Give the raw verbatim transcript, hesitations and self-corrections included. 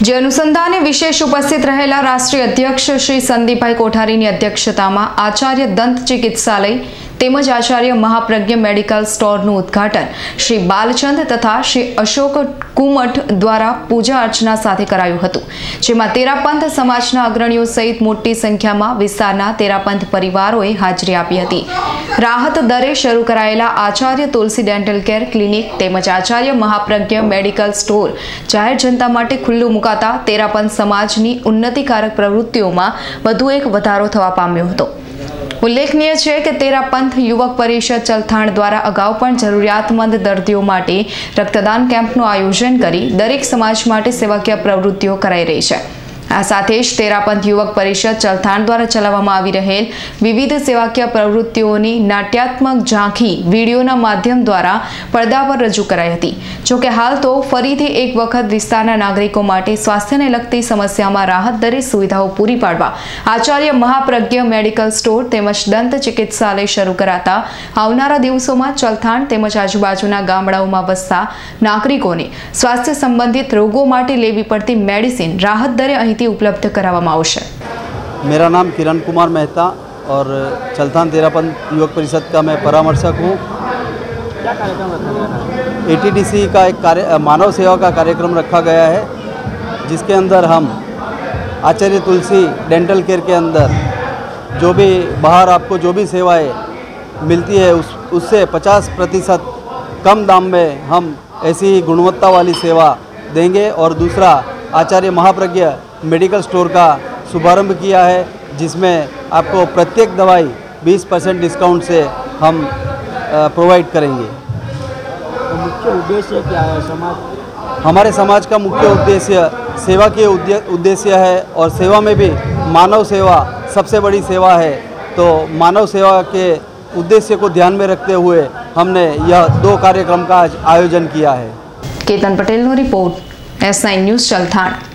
જે અનુસંધાને વિશેષ ઉપસ્થિત રહેલા રાષ્ટ્રીય અધ્યક્ષ શ્રી સંદીપભાઈ કોઠારીની અધ્યક્ષતામાં આચાર્ય દંત ચિકિત્સાલય તેમજ આચાર્ય મહાપ્રજ્ઞ મેડિકલ સ્ટોરનું ઉદ્ઘાટન શ્રી બાલચંદ તથા શ્રી અશોક કુમઠ દ્વારા પૂજા અર્ચના સાથે કરાયું હતું, જેમાં તેરાપંથ સમાજના અગ્રણીઓ સહિત મોટી સંખ્યામાં વિસ્તારના તેરાપંથ પરિવારોએ હાજરી આપી હતી। રાહત દરે શરૂ કરાયેલા આચાર્ય તુલસી ડેન્ટલ કેર ક્લિનિક તેમજ આચાર્ય મહાપ્રજ્ઞ મેડિકલ સ્ટોર જાહેર જનતા માટે ખુલ્લું મુકાતા તેરાપંથ સમાજની ઉન્નતિકારક પ્રવૃત્તિઓમાં વધુ એક વધારો થવા પામ્યો હતો। ઉલ્લેખનીય છે કે તેરાપંથ યુવક પરિષદ ચલથાણ દ્વારા અગાઉ પણ જરૂરિયાતમંદ દર્દીઓ માટે રક્તદાન કેમ્પનું આયોજન કરી દરેક સમાજ માટે સેવાકીય પ્રવૃત્તિઓ કરાઈ રહી છે। આ સાથે જ તેરાપંથ યુવક પરિષદ ચલથાણ દ્વારા ચલાવવામાં આવી રહેલ વિવિધ સેવાકીય પ્રવૃત્તિઓની નાટ્યાત્મક ઝાંખી વિડીયોના માધ્યમ દ્વારા પડદા પર રજૂ કરાઈ હતી। જો કે હાલ તો ફરીથી એક વખત વિસ્તારના નાગરિકો માટે સ્વાસ્થ્યને લગતી સમસ્યામાં રાહત દરે સુવિધાઓ પૂરી પાડવા આચાર્ય મહાપ્રજ્ઞ મેડિકલ સ્ટોર તેમજ દંત ચિકિત્સાલય શરૂ કરાતા આવનારા દિવસોમાં ચલથાણ તેમજ આજુબાજુના ગામડાઓમાં વસતા નાગરિકોને સ્વાસ્થ્ય સંબંધિત રોગો માટે લેવી પડતી મેડિસિન રાહત દરે અહીં उपलब्ध करावामा आवश्य। मेरा नाम किरण कुमार मेहता और चलथाण तेरापंथ युवक परिषद का मैं परामर्शक हूँ। क्या कार्यक्रम रखा गया था? एटीडीसी का एक कार्य मानव सेवा का कार्यक्रम रखा गया है, जिसके अंदर हम आचार्य तुलसी डेंटल केयर के अंदर जो भी बाहर आपको जो भी सेवाएं मिलती है उस उससे पचास प्रतिशत कम दाम में हम ऐसी ही गुणवत्ता वाली सेवा देंगे। और दूसरा आचार्य महाप्रज्ञ मेडिकल स्टोर का शुभारंभ किया है, जिसमें आपको प्रत्येक दवाई बीस परसेंट डिस्काउंट से हम प्रोवाइड करेंगे। तो मुख्य उद्देश्य क्या है? समाज हमारे समाज का मुख्य उद्देश्य सेवा के उद्देश्य है और सेवा में भी मानव सेवा सबसे बड़ी सेवा है। तो मानव सेवा के उद्देश्य को ध्यान में रखते हुए हमने यह दो कार्यक्रम का आयोजन किया है। केतन पटेल नो रिपोर्ट, एस नाइन न्यूज़ चलथाण।